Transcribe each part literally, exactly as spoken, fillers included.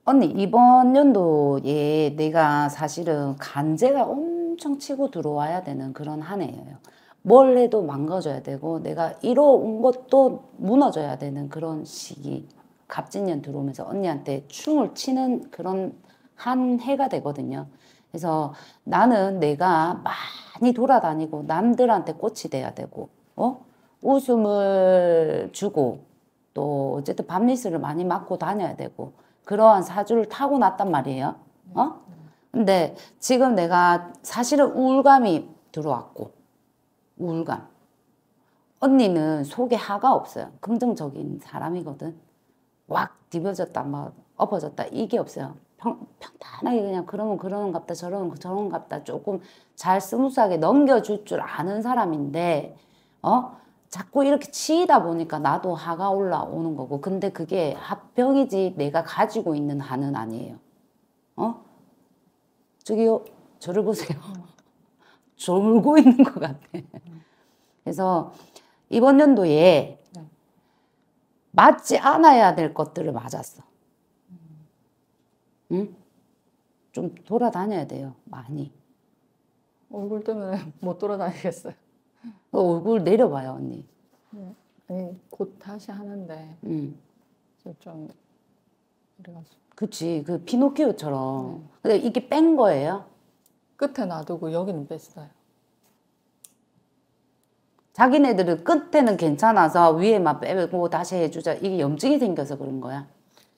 언니, 이번 연도에 내가 사실은 간제가 엄청 치고 들어와야 되는 그런 한 해예요. 뭘 해도 망가져야 되고, 내가 이뤄온 것도 무너져야 되는 그런 시기. 갑진년 들어오면서 언니한테 충을 치는 그런 한 해가 되거든요. 그래서 나는 내가 많이 돌아다니고, 남들한테 꽃이 돼야 되고, 어? 웃음을 주고, 또 어쨌든 밤리스를 많이 맞고 다녀야 되고, 그러한 사주를 타고 났단 말이에요. 어? 근데 지금 내가 사실은 우울감이 들어왔고, 우울감. 언니는 속에 하가 없어요. 긍정적인 사람이거든. 왁 뒤집어졌다, 막 엎어졌다, 이게 없어요. 평, 평탄하게 그냥 그러면 그러는갑다, 저러면 저러는갑다, 조금 잘 스무스하게 넘겨줄 줄 아는 사람인데, 어? 자꾸 이렇게 치이다 보니까 나도 하가 올라오는 거고. 근데 그게 합병이지 내가 가지고 있는 한은 아니에요. 어? 저기요, 저를 보세요. 졸고 있는 것 같아. 그래서 이번 연도에 맞지 않아야 될 것들을 맞았어. 응? 좀 돌아다녀야 돼요, 많이. 얼굴 때문에 못 돌아다니겠어요. 얼굴 내려봐요, 언니. 네. 아니, 곧 다시 하는데, 응. 좀, 그래가지고. 그치, 그 피노키오처럼. 네. 근데 이게 뺀 거예요? 끝에 놔두고 여기는 뺐어요. 자기네들은 끝에는 괜찮아서 위에만 빼고 다시 해주자. 이게 염증이 생겨서 그런 거야.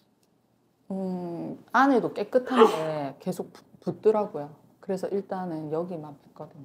음, 안에도 깨끗한데 계속 붓- 붓더라고요. 그래서 일단은 여기만 뺐거든요.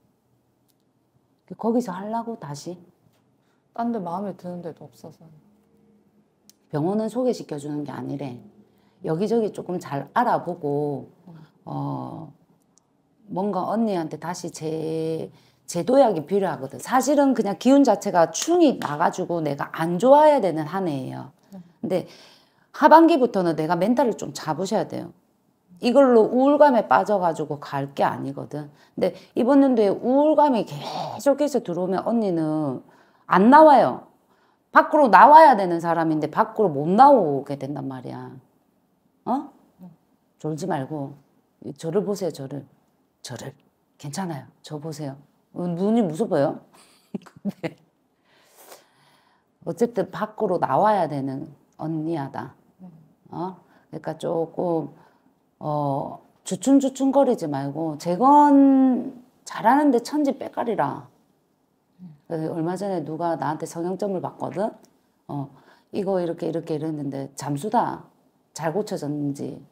거기서 하려고 다시? 딴 데 마음에 드는 데도 없어서. 병원은 소개시켜주는 게 아니래. 여기저기 조금 잘 알아보고, 어, 뭔가 언니한테 다시 재, 재도약이 필요하거든. 사실은 그냥 기운 자체가 충이 나가지고 내가 안 좋아야 되는 한 해예요. 근데 하반기부터는 내가 멘탈을 좀 잡으셔야 돼요. 이걸로 우울감에 빠져가지고 갈 게 아니거든. 근데 이번 연도에 우울감이 계속해서 들어오면 언니는 안 나와요. 밖으로 나와야 되는 사람인데 밖으로 못 나오게 된단 말이야. 어? 졸지 말고 저를 보세요. 저를. 저를. 괜찮아요. 저 보세요. 어, 눈이 무서워요. 근데 어쨌든 밖으로 나와야 되는 언니야다. 어? 그러니까 조금 어, 주춤주춤거리지 말고, 재건 잘하는데 천지 빼까리라. 그래서 얼마 전에 누가 나한테 성형점을 봤거든? 어, 이거 이렇게 이렇게 이랬는데, 잠수다. 잘 고쳐졌는지.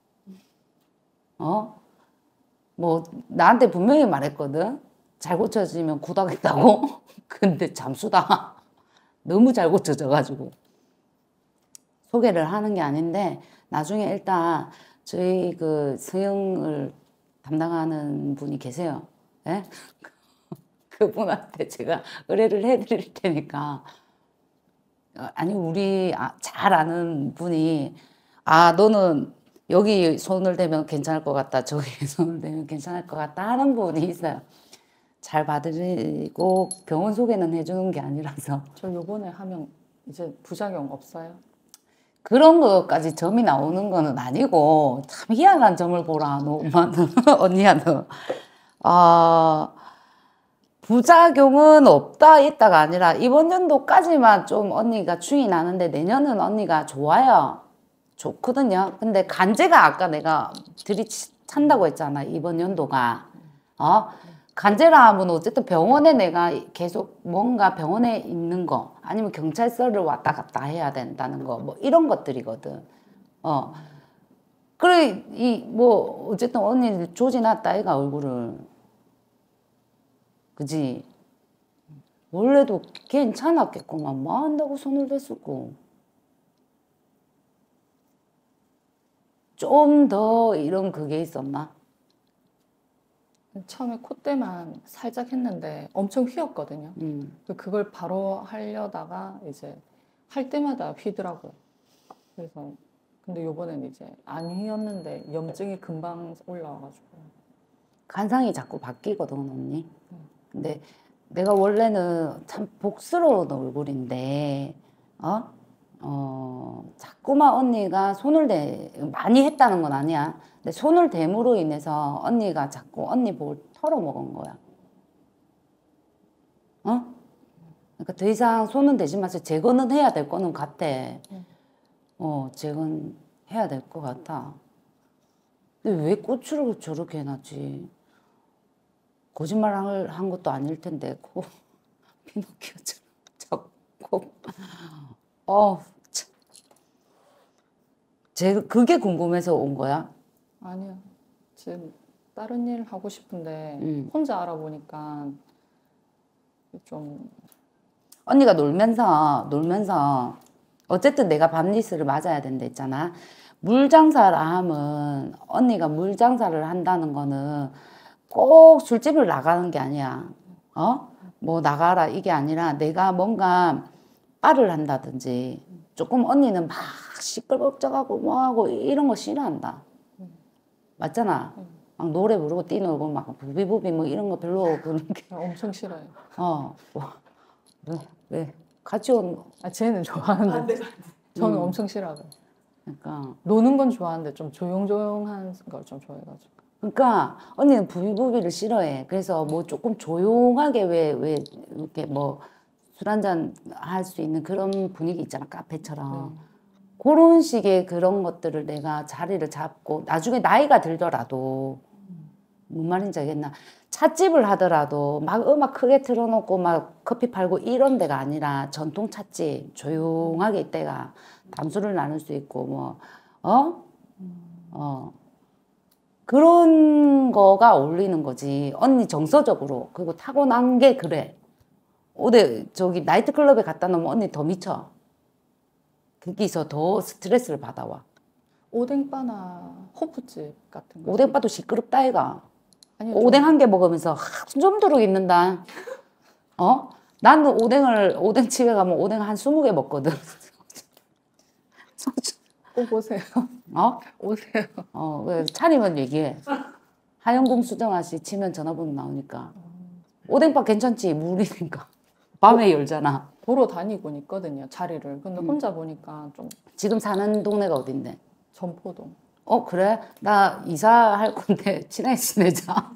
어? 뭐, 나한테 분명히 말했거든? 잘 고쳐지면 굿하겠다고? 근데 잠수다. 너무 잘 고쳐져가지고. 소개를 하는 게 아닌데, 나중에 일단, 저희 그 성형을 담당하는 분이 계세요. 예? 그분한테 제가 의뢰를 해드릴 테니까. 어, 아니, 우리 아, 잘 아는 분이, 아, 너는 여기 손을 대면 괜찮을 것 같다. 저기 손을 대면 괜찮을 것 같다. 하는 분이 있어요. 잘 봐드리고 병원 소개는 해주는 게 아니라서. 저 요번에 하면 이제 부작용 없어요? 그런 것까지 점이 나오는 거는 아니고, 참 희한한 점을 보라, 너, 엄마는, 언니야, 너. 아, 부작용은 없다, 있다가 아니라, 이번 연도까지만 좀 언니가 충이 나는데, 내년은 언니가 좋아요. 좋거든요. 근데 간제가 아까 내가 들이찬다고 했잖아, 이번 연도가. 어? 간제라 하면 어쨌든 병원에 내가 계속 뭔가 병원에 있는 거, 아니면 경찰서를 왔다 갔다 해야 된다는 거, 뭐 이런 것들이거든. 어. 그래, 이, 뭐, 어쨌든 언니 조지났다, 애가 얼굴을. 그지? 원래도 괜찮았겠구만. 뭐 한다고 손을 댔었고. 좀 더 이런 그게 있었나? 처음에 콧대만 살짝 했는데 엄청 휘었거든요. 음. 그걸 바로 하려다가 이제 할 때마다 휘더라고요. 그래서 근데 요번엔 이제 안 휘었는데 염증이 금방 올라와가지고. 관상이 자꾸 바뀌거든, 언니. 근데 내가 원래는 참 복스러운 얼굴인데, 어? 어, 자꾸만 언니가 손을 대, 많이 했다는 건 아니야. 근데 손을 댐으로 인해서 언니가 자꾸 언니 볼 털어먹은 거야. 어? 그러니까 더 이상 손은 대지 마세요. 제거는 해야 될 거는 같아. 어, 제거는 해야 될 것 같아. 근데 왜 고추를 저렇게 해놨지? 거짓말을 한 것도 아닐 텐데, 코, 피노키오처럼 자꾸. 어, 참. 제, 그게 궁금해서 온 거야? 아니야. 지금 다른 일 하고 싶은데 음. 혼자 알아보니까 좀 언니가 놀면서, 놀면서, 어쨌든 내가 밤리스를 맞아야 된다 했잖아. 물장사를 하면, 언니가 물장사를 한다는 거는 꼭 술집을 나가는 게 아니야. 어? 뭐 나가라 이게 아니라 내가 뭔가 바를 한다든지 조금 언니는 막 시끌벅적하고 뭐하고 이런 거 싫어한다. 맞잖아. 막 노래 부르고 뛰놀고 막 부비부비 뭐 이런 거 별로 그런 게. 엄청 싫어요. 어. 뭐, 왜, 왜 같이 온. 아, 쟤는 좋아하는데 저는 음. 엄청 싫어요. 그러니까. 노는 건 좋아하는데 좀 조용조용한 걸 좀 좋아해가지고. 그러니까 언니는 부비부비를 싫어해. 그래서 뭐 조금 조용하게 왜, 왜 이렇게 뭐 술 한잔 할 수 있는 그런 분위기 있잖아. 카페처럼. 네. 그런 식의 그런 것들을 내가 자리를 잡고 나중에 나이가 들더라도 뭔 말인지 알겠나? 찻집을 하더라도 막 음악 크게 틀어놓고 막 커피 팔고 이런 데가 아니라 전통 찻집 조용하게 이때가 담소를 나눌 수 있고 뭐 어? 어. 그런 거가 어울리는 거지. 언니 정서적으로. 그리고 타고난 게 그래. 어디 저기 나이트클럽에 갖다 놓으면 언니 더 미쳐. 거기서 더 스트레스를 받아와. 오뎅바나 호프집 같은 거. 오뎅바도 시끄럽다 애가. 아니, 오뎅 한 개 먹으면서 좀 들어 있는다. 어? 나는 오뎅을 오뎅 집에 가면 오뎅 한 스무 개 먹거든. 꼭 오세요. 어? 오세요. 어, 왜 차리면 얘기해. 하영궁 수정아씨 치면 전화번호 나오니까. 오뎅밥 괜찮지? 물이니까. 밤에 열잖아. 보러 다니곤 있거든요, 자리를. 음. 근데 혼자 보니까 좀 지금 사는 동네가 어딘데? 전포동. 어, 그래? 나 이사할 건데 친하게 지내자.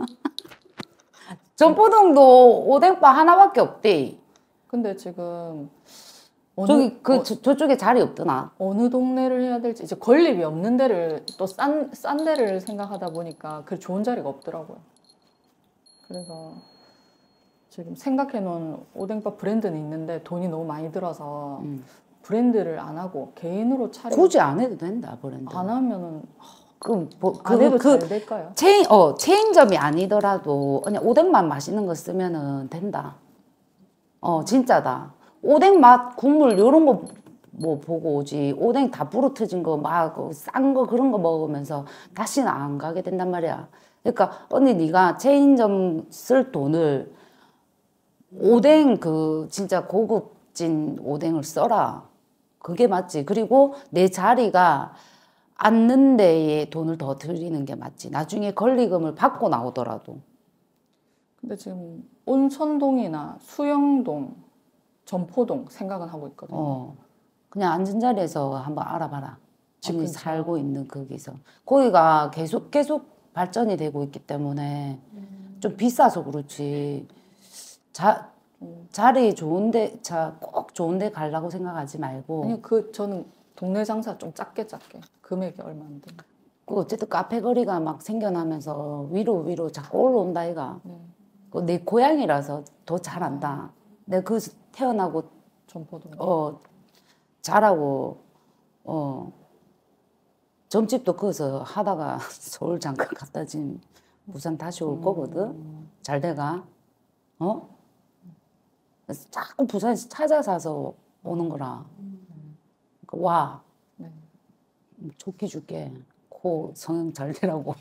전포동도 오뎅밥 하나밖에 없대. 근데 지금 어느, 저기 그 어, 저, 저쪽에 자리 없더나. 어느 동네를 해야 될지 이제 건립이 없는 데를 또 싼 싼 데를 생각하다 보니까 그 좋은 자리가 없더라고요. 그래서 지금 생각해 놓은 오뎅밥 브랜드는 있는데 돈이 너무 많이 들어서 음. 브랜드를 안 하고 개인으로 차려. 굳이 안 해도 된다, 브랜드. 안 하면은 그, 뭐, 안 그, 해도 그, 잘 될까요? 체인, 어, 체인점이 아니더라도 그냥 오뎅만 맛있는 거 쓰면은 된다. 어, 진짜다. 오뎅 맛, 국물, 요런 거 뭐 보고 오지. 오뎅 다 부러뜨진 거, 막, 싼 거, 그런 거 먹으면서 다시는 안 가게 된단 말이야. 그러니까, 언니, 네가 체인점 쓸 돈을 오뎅, 그, 진짜 고급진 오뎅을 써라. 그게 맞지. 그리고 내 자리가 앉는 데에 돈을 더 들이는 게 맞지. 나중에 권리금을 받고 나오더라도. 근데 지금 온천동이나 수영동, 전포동 생각은 하고 있거든요. 어, 그냥 앉은 자리에서 한번 알아봐라. 집 언니 근처. 살고 있는 거기서. 거기가 계속 계속 발전이 되고 있기 때문에 좀 비싸서 그렇지. 자, 자리 좋은데, 자, 꼭 좋은데 가려고 생각하지 말고. 아니 그 저는 동네 장사 좀 작게 작게 금액이 얼마 안 돼. 그 어쨌든 카페 거리가 막 생겨나면서 위로 위로 자꾸 올라온다 이가. 네. 그 내 고향이라서 더 잘한다. 내가 그 태어나고 전포동. 어 잘하고 어 점집도 거기서 하다가 서울 잠깐 갔다 지금 부산 다시 올 거거든. 잘 돼가. 어? 그래서 자꾸 부산에서 찾아 사서 오는 거라. 그러니까 와. 네. 좋게 줄게. 코 성형 잘 되라고.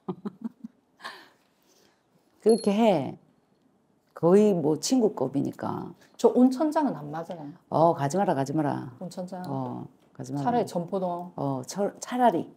그렇게 해. 거의 뭐 친구급이니까. 저 온천장은 안 맞아요. 어, 가지 마라, 가지 마라. 온천장. 어, 가지 마라. 차라리 전포동. 어, 철, 차라리.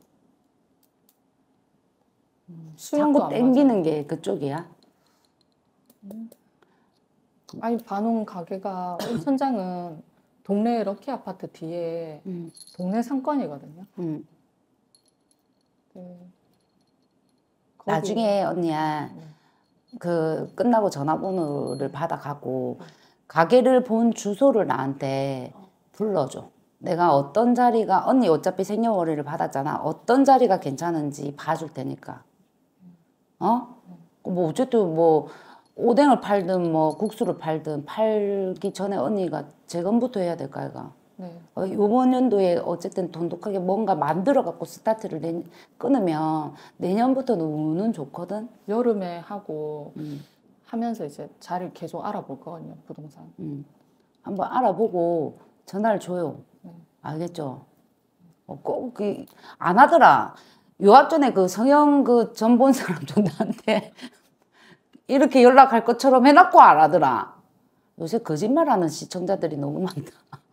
수영도 자꾸 안 땡기는 맞아요. 게 그쪽이야. 아니 반원 가게가 온천장은 동네 럭키 아파트 뒤에 음, 동네 상권이거든요. 음. 네. 거기- 나중에 언니야 네. 그 끝나고 전화번호를 받아가고 가게를 본 주소를 나한테 불러줘. 내가 어떤 자리가 언니 어차피 생년월일을 받았잖아. 어떤 자리가 괜찮은지 봐줄 테니까. 어? 뭐 어쨌든 뭐 오뎅을 팔든 뭐 국수를 팔든 팔기 전에 언니가 재검부터 해야 될까 아이가. 네. 어, 요번 연도에 어쨌든 돈독하게 뭔가 만들어 갖고 스타트를 내, 끊으면 내년부터는 운은 좋거든. 여름에 하고 음, 하면서 이제 자리를 계속 알아볼 거거든요. 부동산. 음. 한번 알아보고 전화를 줘요. 네. 알겠죠? 어, 꼭, 그, 안 하더라. 요 앞전에 그 성형 그 전 본 사람도 나한테 이렇게 연락할 것처럼 해놓고 안 하더라. 요새 거짓말하는 시청자들이 너무 많다.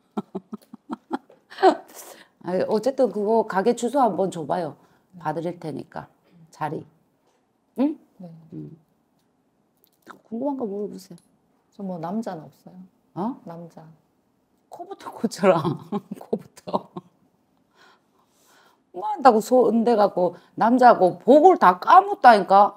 아니, 어쨌든 그거 가게 주소 한번 줘봐요. 봐드릴 테니까. 자리. 응? 네. 음. 궁금한 거 물어보세요. 저 뭐 남자는 없어요. 어? 남자. 코부터 고쳐라. 코부터. 뭐 한다고 소 은대갖고 남자하고 복을 다 까먹다니까.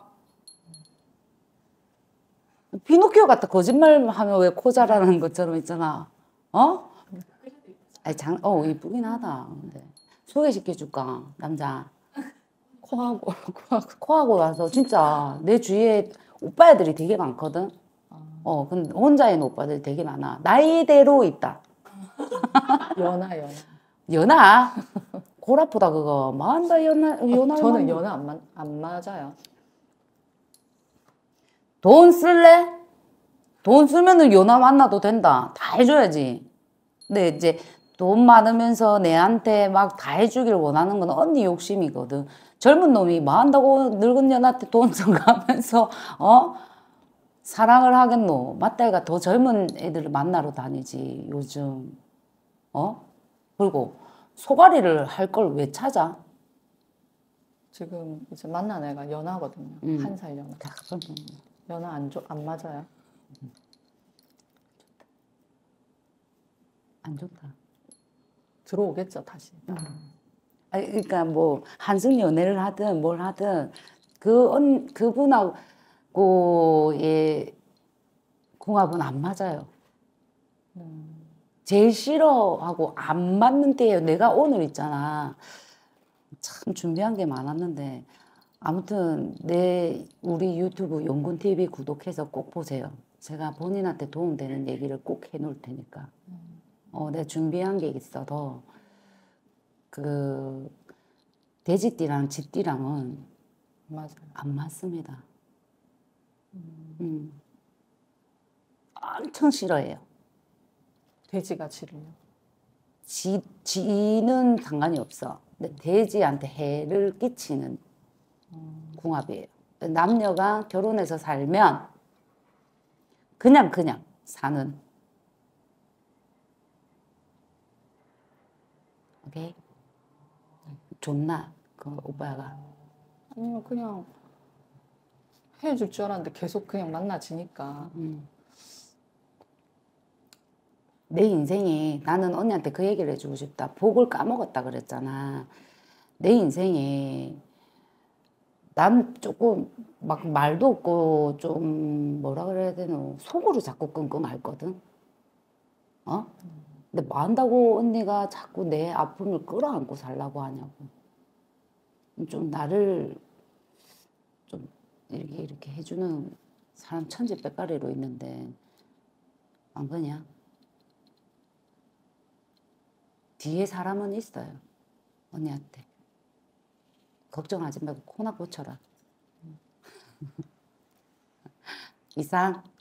피노키오 같다. 거짓말 하면 왜 코 자라는 것처럼 있잖아. 어? 아니 장, 어 이쁘긴 하다. 근데 소개시켜줄까 남자. 코하고 코하고. 코하고 와서 진짜 내 주위에 오빠 애들이 되게 많거든. 어, 근데 혼자 있는 오빠들이 되게 많아. 나이대로 있다. 연하 연하. 연하? 골 아프다 그거. 뭐한다 연하 연하. 저는 연하 안, 마, 안 맞아요. 돈 쓸래? 돈 쓰면은 연하 만나도 된다. 다 해줘야지. 근데 이제 돈 많으면서 내한테 막 다 해주길 원하는 건 언니 욕심이거든. 젊은 놈이 뭐 한다고 늙은 년한테 돈 써가면서 어? 사랑을 하겠노. 맞다이가 더 젊은 애들을 만나러 다니지 요즘. 어? 그리고 소가리를 할 걸 왜 찾아? 지금 이제 만난 애가 연하거든요. 음. 한 살 연하. 연하 안, 좋, 안 맞아요. 안 좋다. 들어오겠죠 다시. 아니, 그러니까 뭐 한승 연애를 하든 뭘 하든 그 언, 그분하고의 궁합은 안 맞아요. 음. 제일 싫어하고 안 맞는 때예요. 내가 오늘 있잖아. 참 준비한 게 많았는데 아무튼 내 우리 유튜브 용군티비 구독해서 꼭 보세요. 제가 본인한테 도움되는 얘기를 꼭 해놓을 테니까. 어, 내가 준비한 게 있어. 더. 그 돼지띠랑 쥐띠랑은 맞아요. 안 맞습니다. 음. 엄청 싫어해요. 돼지가 쥐를요. 쥐, 쥐는 상관이 없어. 근데 돼지한테 해를 끼치는 궁합이에요. 남녀가 결혼해서 살면 그냥 그냥 사는. 오케이? 좋나? 그 오빠가. 아니면 그냥 해줄 줄 알았는데 계속 그냥 만나지니까. 음. 내 인생이 나는 언니한테 그 얘기를 해주고 싶다. 복을 까먹었다 그랬잖아. 내 인생에 난 조금 막 말도 없고 좀 뭐라 그래야 되노 속으로 자꾸 끙끙 앓거든. 어? 근데 뭐 한다고 언니가 자꾸 내 아픔을 끌어안고 살라고 하냐고. 좀 나를 좀 이렇게 이렇게 해주는 사람 천지백가리로 있는데 안 그냐? 뒤에 사람은 있어요. 언니한테. 걱정하지 말고 코나 고쳐라. 이상.